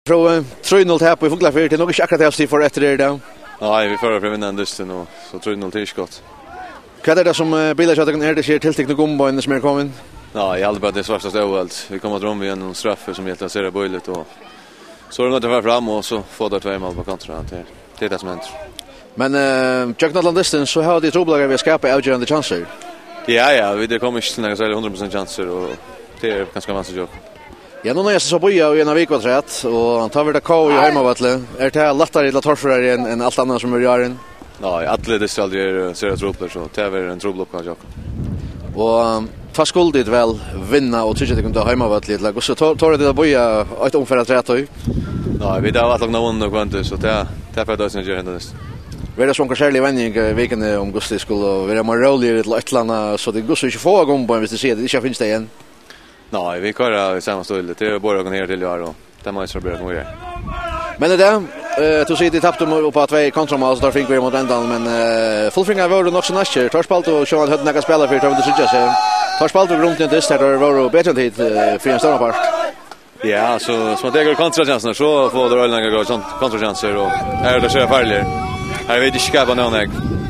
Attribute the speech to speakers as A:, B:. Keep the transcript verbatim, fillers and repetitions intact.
A: Fróði, tre noll här på Fuglarfyr, det är nog inte akkurat det för efter det då.
B: Nej, vi får vinna en dysten och så tre noll till skott.
A: Vad är det som bilar så att det är det ser tilltäckligt gomboen som är kommit?
B: Ja, jag hade bara det svarta stövalt. Vi kommer att dra om igen en straff som helt att se böjligt och så är det något att fram och så får det två mål på kontra det. Det är det som händer.
A: Men eh Jack Notland distance så har det trubbelagar vi skapa avgörande chanser.
B: Ja, ja, vi det kommer inte till några hundra procent chanser och det är ganska vanskligt jobb.
A: Ja, nu när jag så boja och en av veckan rätt och han tar väl det K i hemmavattlet. Är det lättare att torfra än än allt annat som vi gör in?
B: Nej, alla det ska aldrig se det trubbel så det är en trubbelocka jag.
A: Och ta skuldigt väl vinna och tycker det kan ta hemmavattlet lag och så tar det att boja ett omfärdat rätt och.
B: Nej, vi har att lagna vunnit och kvant så det det för att det gör ändå.
A: Vi har sån kärlig vändning veckan om Gusti skulle och vi har mer roligare till Atlanta så det går så inte få gång på hvis det ser det inte finns det igen.
B: Nej, vi kör i samma stil. Det är bara att gå ner till gör och det måste bli bra.
A: Men det eh du ser det tappade upp på två kontramål så där fick vi mot ändan men eh fullfringar var det också nästan. Torspalt och Sean hade några spelare för att det så sig. Torspalt och runt inte det där var det bättre tid för en stor part.
B: Ja, så som det går kontrachanser så får det några sånt kontrachanser och är det så farligt. Här vet jag inte vad någon är.